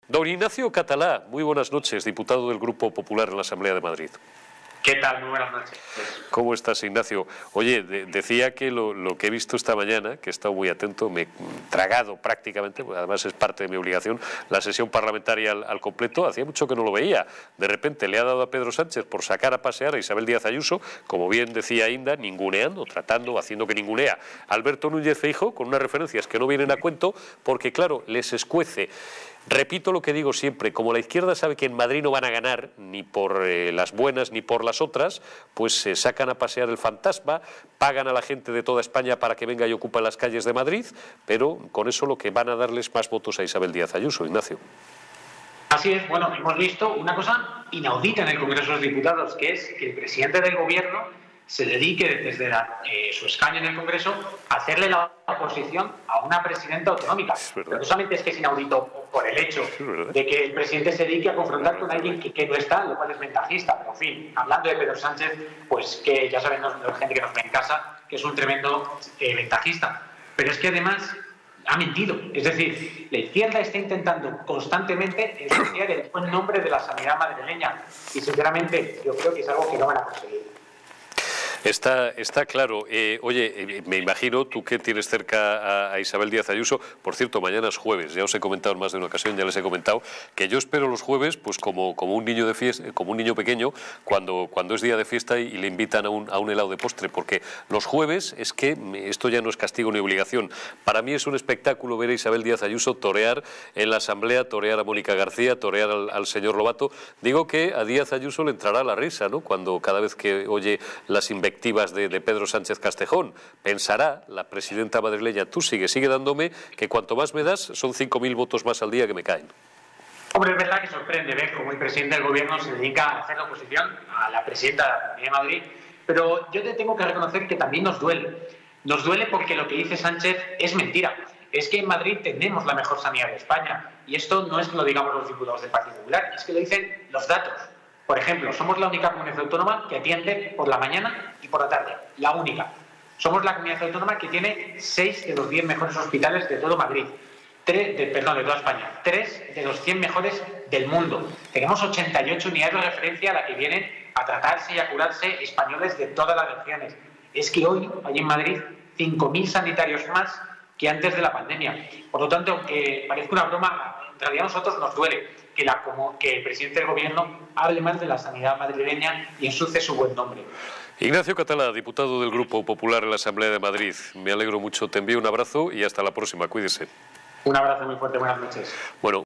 Don Ignacio Catalá, muy buenas noches, diputado del Grupo Popular en la Asamblea de Madrid. ¿Qué tal? Muy buenas noches. ¿Cómo estás, Ignacio? Oye, decía que lo que he visto esta mañana, que he estado muy atento, me he tragado prácticamente, porque además es parte de mi obligación, la sesión parlamentaria al completo. Hacía mucho que no lo veía. De repente le ha dado a Pedro Sánchez por sacar a pasear a Isabel Díaz Ayuso, como bien decía Inda, ninguneando, tratando, haciendo que ningunea a Alberto Núñez Feijóo, con unas referencias que no vienen a cuento, porque claro, les escuece. Repito lo que digo siempre, como la izquierda sabe que en Madrid no van a ganar ni por las buenas ni por las otras, pues se sacan a pasear el fantasma, pagan a la gente de toda España para que venga y ocupe las calles de Madrid, pero con eso lo que van a darles más votos a Isabel Díaz Ayuso, Ignacio. Así es, bueno, hemos visto una cosa inaudita en el Congreso de los Diputados, que es que el presidente del Gobierno se dedique desde su escaño en el Congreso a hacerle la oposición a una presidenta autonómica. Pero no solamente es que es inaudito por el hecho de que el presidente se dedique a confrontar con alguien que no está, lo cual es ventajista. Pero en fin, hablando de Pedro Sánchez, pues que ya saben la gente que nos ve en casa, que es un tremendo ventajista. Pero es que además ha mentido. Es decir, la izquierda está intentando constantemente ensuciar el buen nombre de la sanidad madrileña. Y sinceramente yo creo que es algo que no van a conseguir. Está claro. Oye, me imagino, tú que tienes cerca a Isabel Díaz Ayuso, por cierto, mañana es jueves, ya os he comentado en más de una ocasión, ya les he comentado, que yo espero los jueves pues como un niño de fiesta, como un niño pequeño, cuando es día de fiesta y le invitan a un helado de postre, porque los jueves es que esto ya no es castigo ni obligación. Para mí es un espectáculo ver a Isabel Díaz Ayuso torear en la Asamblea, torear a Mónica García, torear al señor Lobato. Digo que a Díaz Ayuso le entrará la risa, ¿no?, cuando cada vez que oye las invectivas de Pedro Sánchez Castejón. Pensará la presidenta madrileña, tú sigue dándome, que cuanto más me das son 5.000 votos más al día que me caen. Hombre, es verdad que sorprende ver cómo el presidente del Gobierno se dedica a hacer la oposición a la presidenta de Madrid, pero yo te tengo que reconocer que también nos duele. Nos duele porque lo que dice Sánchez es mentira. Es que en Madrid tenemos la mejor sanidad de España, y esto no es que lo digamos los diputados del Partido Popular, es que lo dicen los datos. Por ejemplo, somos la única comunidad autónoma que atiende por la mañana y por la tarde. La única. Somos la comunidad autónoma que tiene 6 de los 10 mejores hospitales de todo Madrid. De toda España. 3 de los 100 mejores del mundo. Tenemos 88 unidades de referencia a la que vienen a tratarse y a curarse españoles de todas las regiones. Es que hoy, allí en Madrid, 5.000 sanitarios más que antes de la pandemia. Por lo tanto, aunque parezca una broma, en realidad a nosotros nos duele que el presidente del Gobierno hable mal de la sanidad madrileña y ensucie su buen nombre. Ignacio Catalá, diputado del Grupo Popular en la Asamblea de Madrid. Me alegro mucho, te envío un abrazo y hasta la próxima, cuídese. Un abrazo muy fuerte, buenas noches. Bueno.